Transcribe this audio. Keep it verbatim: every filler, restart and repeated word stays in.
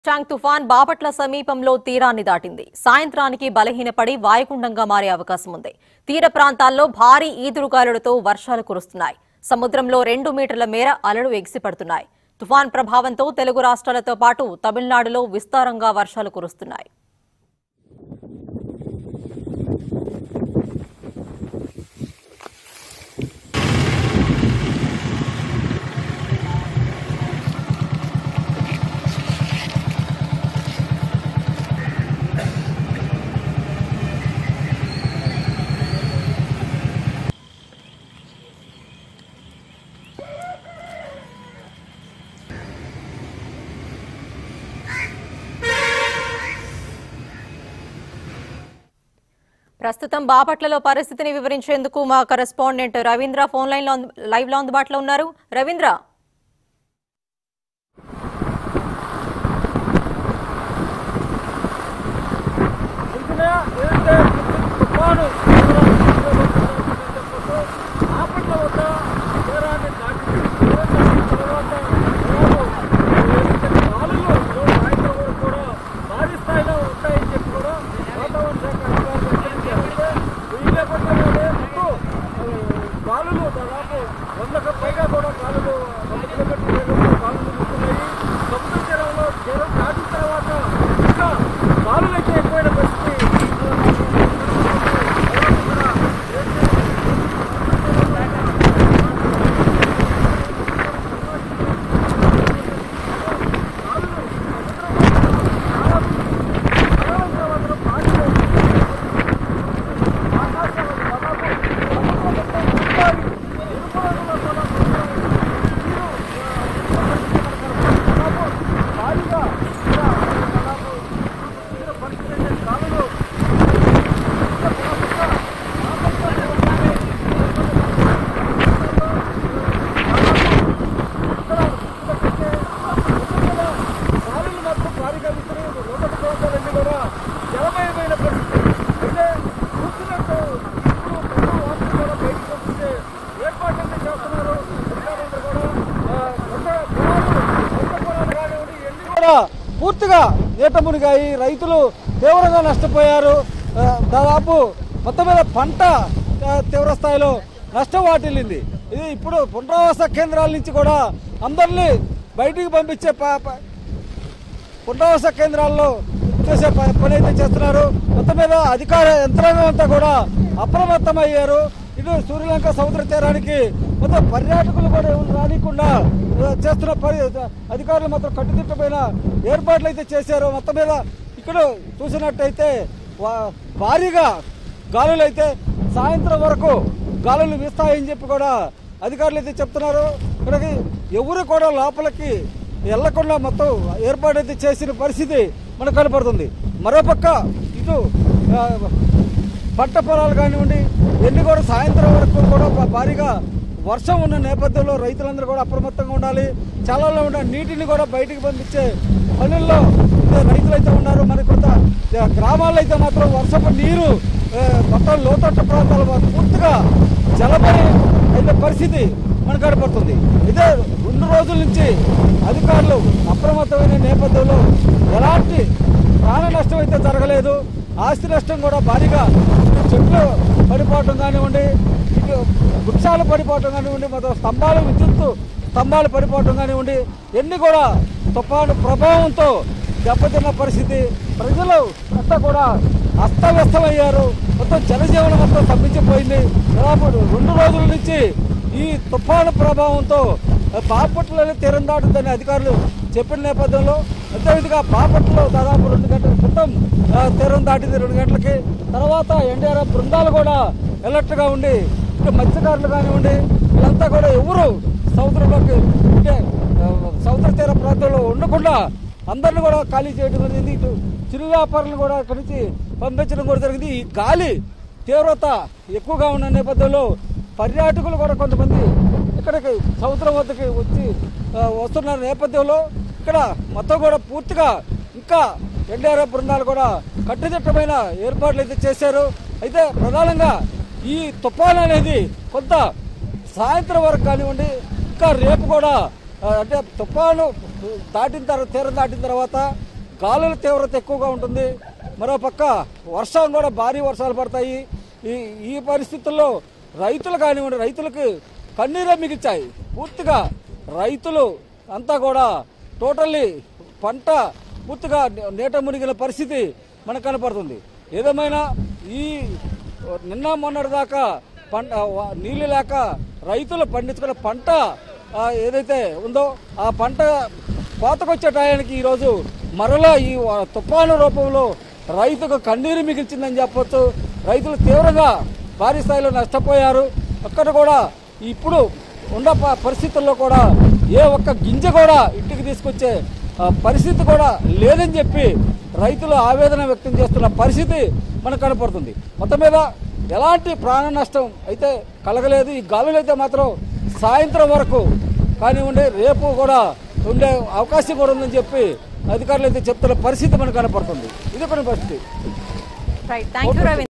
చాంగ్ తుఫాన్ బాపట్ల సమీపంలో తీరాన్ని దాటింది. సాయంత్రానికి బలహీనపడి వాయుగుండంగా మారే అవకాశం ఉంది. తీర ప్రాంతాల్లో భారీ ఈదురుగాలులతో వర్షాలు కురుస్తున్నాయి. సముద్రంలో రెండు మీటర్ల మేర అలలు ఎగిసిపడుతున్నాయి. తుఫాన్ ప్రభావంతో తెలుగు రాష్ట్రాలతో పాటు తమిళనాడులో విస్తారంగా వర్షాలు కురుస్తున్నాయి. ప్రస్తుతం బాపట్లలో పరిస్థితిని వివరించేందుకు మా కరెస్పాండెంట్ రవీంద్ర ఫోన్ లైన్ లో లైవ్ లో అందుబాటులో ఉన్నారు. రవీంద్ర, పూర్తిగా నీట మునిగాయి. రైతులు తీవ్రంగా నష్టపోయారు. దాదాపు మొత్తం మీద పంట తీవ్ర స్థాయిలో నష్టం వాటిల్లింది. ఇది ఇప్పుడు పునరావాస కేంద్రాల నుంచి కూడా అందరినీ బయటికి పంపించే పునరావాస కేంద్రాల్లో చేసే పని అయితే చేస్తున్నారు. మొత్తం మీద అధికార యంత్రాంగం అంతా కూడా అప్రమత్తమయ్యారు. ఇటు సూర్యలంక సముద్ర తీరానికి మొత్తం పర్యాటకులు కూడా రానికుండా చేస్తున్న పరి అధికారులు మాత్రం కట్టుదిట్టమైన ఏర్పాట్లు అయితే చేశారు. మొత్తం మీద ఇక్కడ చూసినట్టయితే భారీగా గాలులు అయితే సాయంత్రం వరకు గాలులు వీస్తాయని చెప్పి కూడా అధికారులు అయితే చెప్తున్నారు. ఇక్కడికి ఎవరు కూడా లోపలికి వెళ్లకుండా మొత్తం ఏర్పాటు అయితే చేసిన పరిస్థితి మనకు కనపడుతుంది. మరోపక్క ఇటు పంట పొలాలు కానివ్వండి ఎన్ని కూడా సాయంత్రం వరకు కూడా భారీగా వర్షం ఉన్న నేపథ్యంలో రైతులందరూ కూడా అప్రమత్తంగా ఉండాలి. చాలా ఉన్న నీటిని కూడా బయటికి పంపించే పనుల్లో రైతులు అయితే ఉన్నారు. మరి కొంత గ్రామాల్లో అయితే మాత్రం వర్షపు నీరు మొత్తం లోతట్టు ప్రాంతాలు పూర్తిగా జలమయ అయితే పరిస్థితి మనకు కనపడుతుంది. ఇదే రెండు రోజుల నుంచి అధికారులు అప్రమత్తమైన నేపథ్యంలో ఎలాంటి ప్రాణ నష్టం అయితే జరగలేదు. ఆస్తి నష్టం కూడా భారీగా చెట్లు పడిపోవటం కానివ్వండి, ఇటు వృక్షాలు పడిపోవటం కానివ్వండి, మొత్తం స్తంభాలు విద్యుత్ స్తంభాలు పడిపోవటం కానివ్వండి, ఎన్ని కూడా తుఫాను ప్రభావంతో దెబ్బతిన్న పరిస్థితి. ప్రజలు అంతా కూడా అస్తవ్యస్తమయ్యారు. మొత్తం జనజీవనం మొత్తం స్తంభించిపోయింది. దాదాపు రెండు రోజుల నుంచి ఈ తుఫాను ప్రభావంతో బాపట్లలో తీరం దాటుతుందని అధికారులు చెప్పిన నేపథ్యంలో అదేవిధంగా బాపట్లలో దాదాపు రెండు గంటల క్రితం తీరం దాటింది. రెండు గంటలకి తర్వాత ఎన్డీఆర్ఎఫ్ బృందాలు కూడా అలర్ట్గా ఉండి ఇక మత్స్యకారులు కానివ్వండి వీళ్ళంతా కూడా ఎవరు సముద్రంలోకి అంటే సముద్ర తీర ప్రాంతంలో ఉండకుండా అందరిని కూడా ఖాళీ చేయడం జరిగింది. ఇటు చిరు వ్యాపారులను కూడా ఇక్కడి నుంచి పంపించడం కూడా జరిగింది. ఈ గాలి తీవ్రత ఎక్కువగా ఉన్న నేపథ్యంలో పర్యాటకులు కూడా కొంతమంది ఇక్కడికి సముద్రం వద్దకి వచ్చి వస్తున్న నేపథ్యంలో ఇక్కడ మొత్తం కూడా పూర్తిగా ఇంకా ఎన్డీఆర్ఎఫ్ బృందాలు కూడా కట్టుదిట్టమైన ఏర్పాట్లు అయితే చేశారు. అయితే ప్రధానంగా ఈ తుఫాన్ అనేది కొంత సాయంత్రం వరకు కానివ్వండి ఇంకా రేపు కూడా అంటే తుఫాను దాటిన తర్వాత తీరం దాటిన తర్వాత గాలుల తీవ్రత ఎక్కువగా ఉంటుంది. మరోపక్క వర్షం కూడా భారీ వర్షాలు పడతాయి. ఈ ఈ పరిస్థితుల్లో రైతులు కానివ్వండి, రైతులకు కన్నీరే మిగిల్చాయి. పూర్తిగా రైతులు అంతా కూడా టోటల్లీ పంట పూర్తిగా నీట మునిగిన పరిస్థితి మనకు కనపడుతుంది. ఏదేమైనా ఈ నిన్న మొన్నటి దాకా పంట నీళ్లు లేక రైతులు పండించుకున్న పంట ఏదైతే ఉందో ఆ పంట కోతకొచ్చే టయానికి ఈరోజు మరలా ఈ తుఫాను రూపంలో రైతుకు కన్నీరు మిగిల్చిందని చెప్పొచ్చు. రైతులు తీవ్రంగా భారీ స్థాయిలో నష్టపోయారు. అక్కడ కూడా ఇప్పుడు ఉన్న పరిస్థితుల్లో కూడా ఏ ఒక్క గింజ కూడా ఇంటికి తీసుకొచ్చే పరిస్థితి కూడా లేదని చెప్పి రైతులు ఆవేదన వ్యక్తం చేస్తున్న పరిస్థితి మనకు కనపడుతుంది. మొత్తం మీద ఎలాంటి ప్రాణ నష్టం అయితే కలగలేదు. ఈ గాలులు అయితే మాత్రం సాయంత్రం వరకు కానివ్వండి, రేపు కూడా ఉండే అవకాశం కూడా ఉందని చెప్పి అధికారులు అయితే చెప్తున్న పరిస్థితి మనకు కనపడుతుంది. ఇది కొన్ని పరిస్థితి.